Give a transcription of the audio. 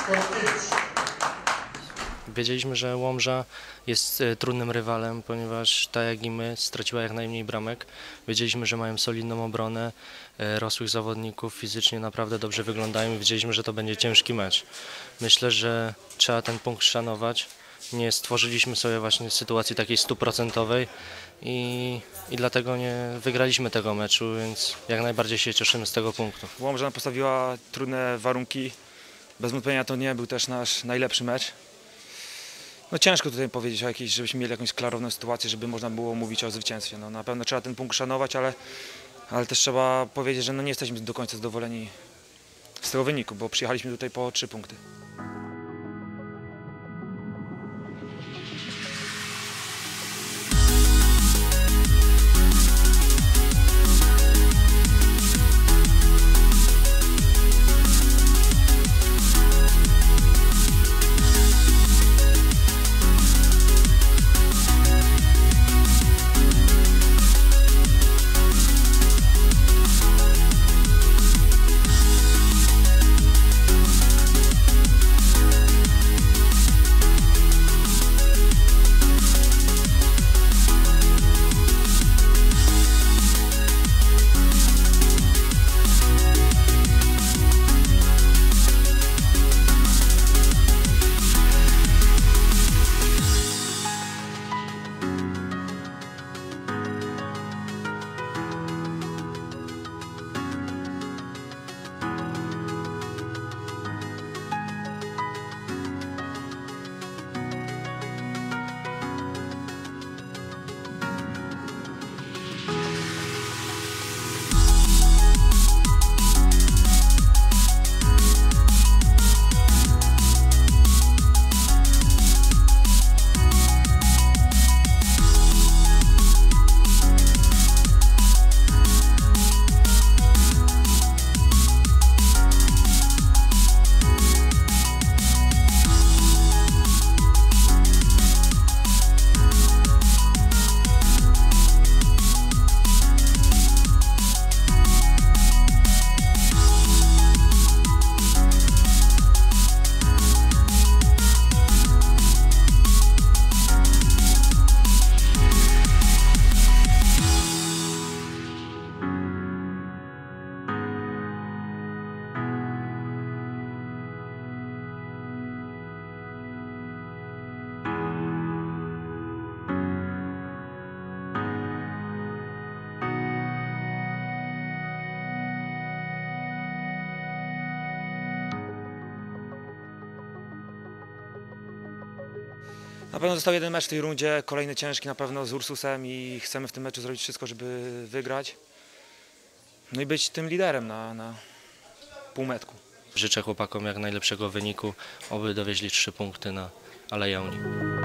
Wiedzieliśmy, że Łomża jest trudnym rywalem, ponieważ tak jak i my straciła jak najmniej bramek. Wiedzieliśmy, że mają solidną obronę, rosłych zawodników, fizycznie naprawdę dobrze wyglądają i wiedzieliśmy, że to będzie ciężki mecz. Myślę, że trzeba ten punkt szanować. Nie stworzyliśmy sobie właśnie sytuacji takiej stuprocentowej i dlatego nie wygraliśmy tego meczu, więc jak najbardziej się cieszymy z tego punktu. Łomża nam postawiła trudne warunki. Bez wątpienia to nie był też nasz najlepszy mecz. No ciężko tutaj powiedzieć o jakiejś, żebyśmy mieli jakąś klarowną sytuację, żeby można było mówić o zwycięstwie. No, na pewno trzeba ten punkt szanować, ale też trzeba powiedzieć, że no nie jesteśmy do końca zadowoleni z tego wyniku, bo przyjechaliśmy tutaj po 3 punkty. Na pewno został jeden mecz w tej rundzie, kolejny ciężki na pewno z Ursusem i chcemy w tym meczu zrobić wszystko, żeby wygrać. No i być tym liderem na półmetku. Życzę chłopakom jak najlepszego wyniku, oby dowieźli 3 punkty na Aleję Unii.